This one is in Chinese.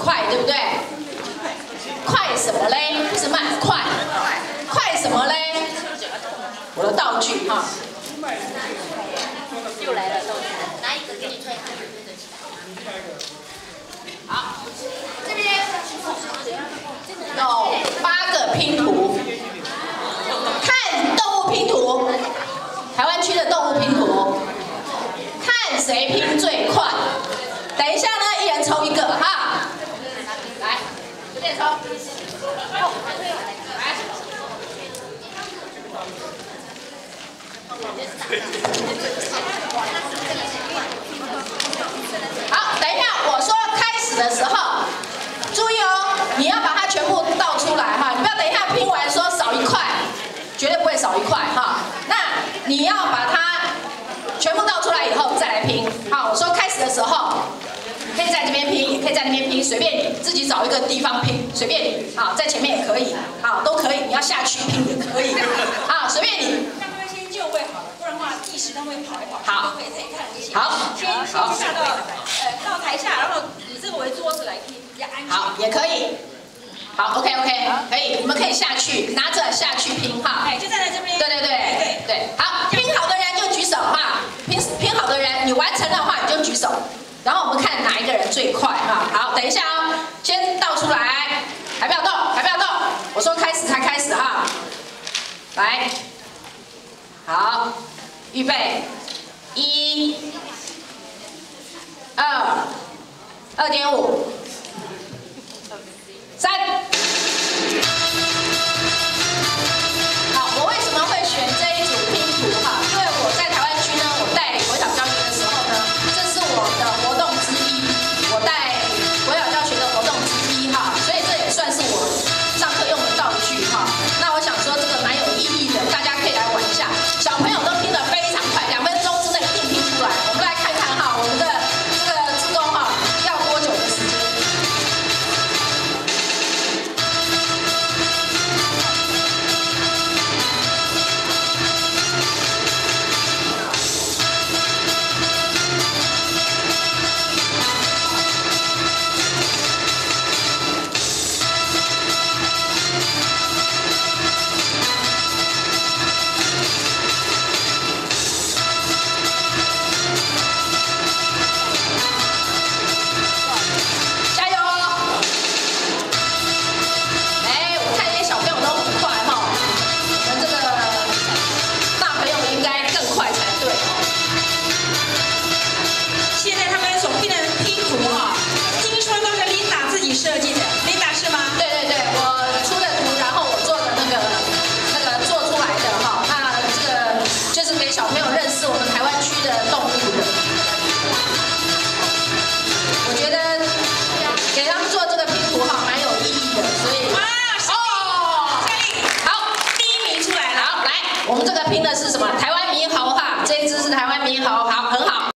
快，对不对？快什么嘞？不是慢，快。快什么嘞？我的道具哈。 又来了道具，拿一个给你吹。 好，这边有8个拼图，看动物拼图，台湾区的动物拼图，看谁拼最快。等一下呢，一人抽一个哈。来，随便抽。好，等一下，我说开始的时候，注意哦，你要把它全部倒出来哈，你不要等一下拼完说少一块，绝对不会少一块哈。那你要把它全部倒出来以后再来拼。好，我说开始的时候，你可以在这边拼，也可以在那边拼，随便你，自己找一个地方拼，随便你。好，在前面也可以，好，都可以。你要下去拼也可以，好，随便你。 就位好了，不然的话计时他会跑一跑， 好， 都可以自己看一下。 好， 先下到台下，然后以这个为桌子来拼，比较安全。 好，也可以。好 ，OK， 可以，你们可以下去，拿着下去拼哈。 哎，就站在这边。 对，好，拼好的人就举手哈，拼好的人，你完成的话你就举手，然后我们看哪一个人最快哈。好，等一下哦，先倒出来，还不要动，还不要动，我说开始才开始哈。来。好，预备，1、2、2.5、3。好，我为什么会选这一组拼图哈？因为我在台湾区呢，我带领国小教学的时候呢，这是我的活动之一，我带国小教学的活动之一哈，所以这也算是我上课用的道具哈。那我想说这个蛮有意义的，大家可以来玩一下。小朋友都拼得非常快，2分钟之内一定拼出来。我们来看看哈，我们的这个志工哈要多久的时间？我们这个拼的是什么？台湾猕猴哈，这一只是台湾猕猴，好，很好。